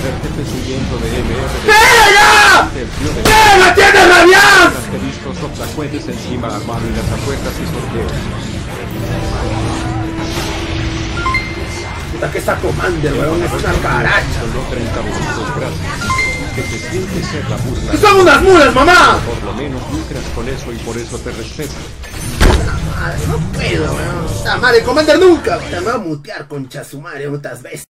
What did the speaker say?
verte subiendo de MR. ¡Pega! ¡Pega! ¡Tienes rabias! Que visto subsacuentes encima armado y las apuestas y sorteos. Puta que está Commander, weón, es una caracha. Solo 30 minutos gratis. Que te sientes ser la burla. ¡Que son unas mulas, mamá! Por lo menos lucras con eso y por eso te respeto. Madre, no puedo, weón. La madre, Commander nunca. Te me va a mutear, concha su madre, otras veces.